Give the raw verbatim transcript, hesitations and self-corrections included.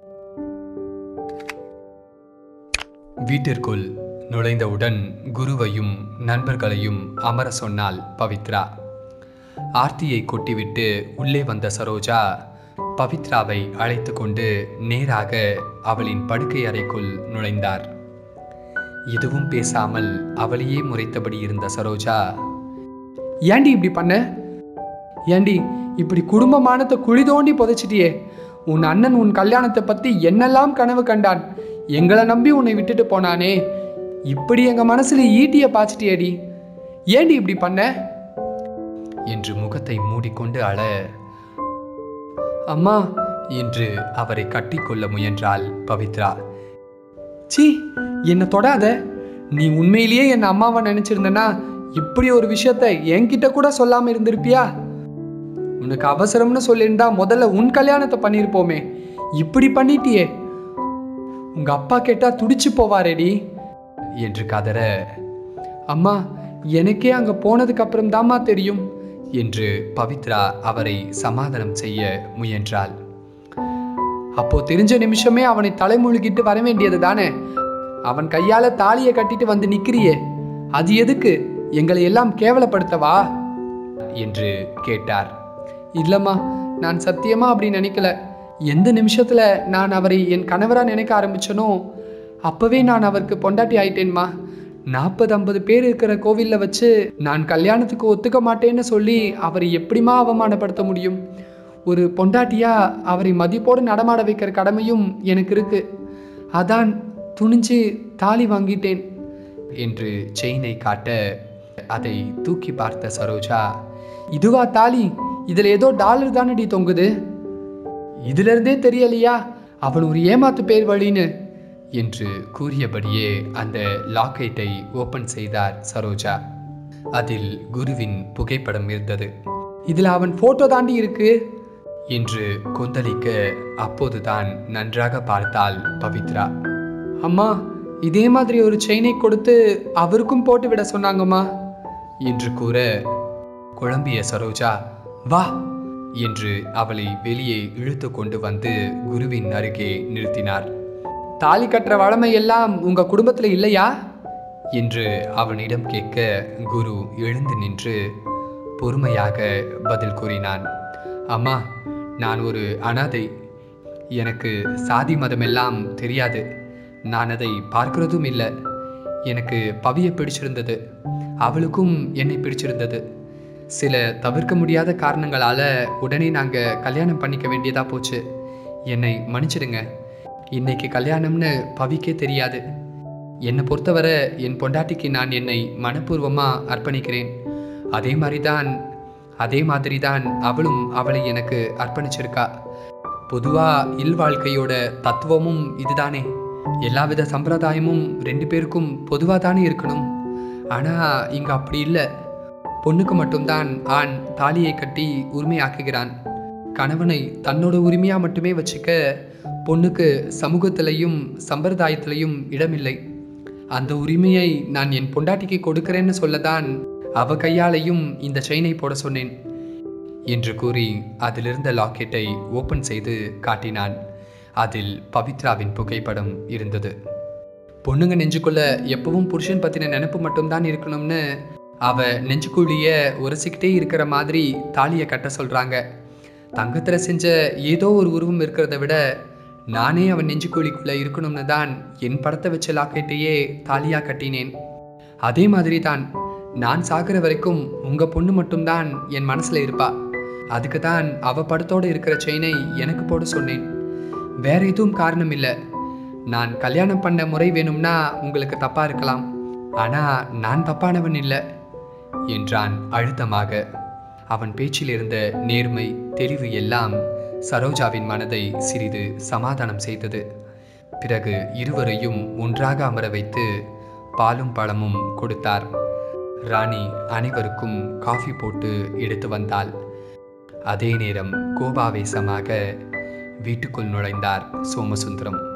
வீட்டிற்குள் நுழைந்தவுடன் குருவையும் நண்பர்களையும் அமர சொன்னாள் பவித்ரா. ஆர்த்தியை கொட்டிவிட்டு உள்ளே வந்த சரோஜா பவித்ராவை அழைத்து கொண்டு நேராக அவளின் படுக்கை அறைக்குள் நுழைந்தார். எதுவும் பேசாமல் அவளையே முறைத்தபடி இருந்த சரோஜா, ஏண்டி இப்படி பண்ண? ஏண்டி இப்படி குடும்பமானத்தை குழி தோண்டி புதைச்சிட்டியே? உன் அண்ணன் உன் கல்யாணத்தை பற்றி என்னெல்லாம் கனவு கண்டான். எங்களை நம்பி உன்னை விட்டுட்டு போனானே, இப்படி எங்கள் மனசில் ஈட்டியை பாய்ச்சிட்டியேடி. ஏண்டி இப்படி பண்ண என்று முகத்தை மூடிக்கொண்டு அழ, அம்மா என்று அவரை கட்டிக்கொள்ள முயன்றாள் பவித்ரா. சி, என்னை தொடாத. நீ உண்மையிலேயே என் அம்மாவை நினச்சிருந்தனா இப்படி ஒரு விஷயத்த என்கிட்ட கூட சொல்லாமல் இருந்திருப்பியா? உனக்கு அவசரம்னு சொல்லியிருந்தா முதல்ல உன் கல்யாணத்தை பண்ணியிருப்போமே. இப்படி பண்ணிட்டியே. உங்க அப்பா கேட்டா துடிச்சு போவாரேடி என்று கதற, அம்மா எனக்கே அங்கே போனதுக்கு அப்புறம் தாம்மா தெரியும் என்று பவித்ரா அவரை சமாதானம் செய்ய முயன்றாள். அப்போ தெரிஞ்ச நிமிஷமே அவனை தலைமுழுகிட்டு வர வேண்டியது தானே. அவன் கையால தாலியை கட்டிட்டு வந்து நிற்கிறியே, அது எதுக்கு? எங்களை எல்லாம் கேவலப்படுத்தவா என்று கேட்டார். இல்லம்மா, நான் சத்தியமா அப்படி நினைக்கல. எந்த நிமிஷத்துல நான் அவரை என் கணவராக நினைக்க ஆரம்பிச்சனோ அப்பவே நான் அவருக்கு பொண்டாட்டி ஆயிட்டேன்மா. நாற்பது ஐம்பது பேர் இருக்கிற கோவிலில் வச்சு நான் கல்யாணத்துக்கு ஒத்துக்க மாட்டேன்னு சொல்லி அவரை எப்படிமா அவமானப்படுத்த முடியும்? ஒரு பொண்டாட்டியா அவரை மதிப்போடு நடமாட வைக்கிற கடமையும் எனக்கு இருக்கு. அதான் துணிஞ்சு தாலி வாங்கிட்டேன் என்று செயினை காட்ட அதை தூக்கி பார்த்த சரோஜா, இதுவா தாலி? இதுல ஏதோ டாலர் தானடி தொங்குது. இதுல இருந்தே தெரியலையா அவன் ஒரு ஏமாத்து பேர் வழின்னு என்று கூறியபடியே அந்த லாக்கெட்டை ஓபன் செய்தார் சரோஜா. அதில் குருவின் புகைப்படம் இருந்தது. இதுல அவன் போட்டோ தாண்டி இருக்கு என்று கொந்தளிக்க அப்போதுதான் நன்றாக பார்த்தாள் பவித்ரா. அம்மா, இதே மாதிரி ஒரு செயினை கொடுத்து அவருக்கும் போட்டு விட சொன்னாங்கம்மா என்று கூற குழம்பிய சரோஜா, வா என்று அவளை வெளியே இழுத்து கொண்டு வந்து குருவின் அருகே நிறுத்தினார். தாலி கட்டுற வழமை எல்லாம் உங்க குடும்பத்துல இல்லையா என்று அவனிடம் கேட்க குரு எழுந்து நின்று பொறுமையாக பதில் கூறினான். அம்மா, நான் ஒரு அனாதை. எனக்கு சாதி மதமெல்லாம் தெரியாது. நான் அதை பார்க்கிறதும் இல்லை. எனக்கு பவியை பிடிச்சிருந்தது, அவளுக்கும் என்னை பிடிச்சிருந்தது. சில தவிர்க்க முடியாத காரணங்களால் உடனே நாங்கள் கல்யாணம் பண்ணிக்க வேண்டியதாக போச்சு. என்னை மன்னிச்சிடுங்க. இன்னைக்கு கல்யாணம்னு பவிக்கே தெரியாது. என்னை பொறுத்தவரை என் பொண்டாட்டிக்கு நான் என்னை மனப்பூர்வமாக அர்ப்பணிக்கிறேன். அதே மாதிரி தான் அதே மாதிரி தான் அவளும் அவளை எனக்கு அர்ப்பணிச்சிருக்கா. பொதுவாக இல்வாழ்க்கையோட தத்துவமும் இதுதானே. எல்லாவித சம்பிரதாயமும் ரெண்டு பேருக்கும் பொதுவாக தானே இருக்கணும். ஆனால் இங்கே அப்படி இல்லை. பொண்ணுக்கு மட்டும்தான் ஆண் தாலியை கட்டி உரிமையாக்குகிறான். கணவனை தன்னோட உரிமையாக மட்டுமே வச்சுக்க பொண்ணுக்கு சமூகத்திலையும் சம்பிரதாயத்திலையும் இடமில்லை. அந்த உரிமையை நான் என் பொண்டாட்டிக்கு கொடுக்கிறேன்னு சொல்லதான் அவ கையாலையும் இந்த செயினை போட சொன்னேன் என்று கூறி அதிலிருந்த லாக்கெட்டை ஓப்பன் செய்து காட்டினான். அதில் பவித்ராவின் புகைப்படம் இருந்தது. பொண்ணுங்க நெஞ்சுக்குள்ள எப்பவும் புருஷன் பற்றின நினைப்பு மட்டும்தான் இருக்கணும்னு அவ நெஞ்சுக்குழிய உரசிக்கிட்டே இருக்கிற மாதிரி தாலியை கட்ட சொல்கிறாங்க. தங்கத்தில் செஞ்ச ஏதோ ஒரு உருவம் இருக்கிறத விட நானே அவன் நெஞ்சுக்குழிக்குள்ளே இருக்கணும்னு தான் என் படத்தை வச்ச லாக்கெட்டையே தாலியாக கட்டினேன். அதே மாதிரி தான் நான் சாகிற வரைக்கும் உங்கள் பொண்ணு மட்டும்தான் என் மனசில் இருப்பா. அதுக்கு தான் அவள் படத்தோடு இருக்கிற செயினை எனக்கு போட சொன்னேன். வேற எதுவும் காரணம் இல்லை. நான் கல்யாணம் பண்ண முறை வேணும்னா உங்களுக்கு தப்பாக இருக்கலாம், ஆனால் நான் தப்பானவன் இல்லை என்றான் அழுத்தமாக. அவன் பேச்சில் இருந்த நேர்மை தெளிவு எல்லாம் சரோஜாவின் மனதை சிறிது சமாதானம் செய்தது. பிறகு இருவரையும் ஒன்றாக அமர வைத்து பாலும் பழமும் கொடுத்தார். ராணி அனைவருக்கும் காஃபி போட்டு எடுத்து வந்தாள். அதே நேரம் கோபாவேசமாக வீட்டுக்குள் நுழைந்தார் சோமசுந்தரம்.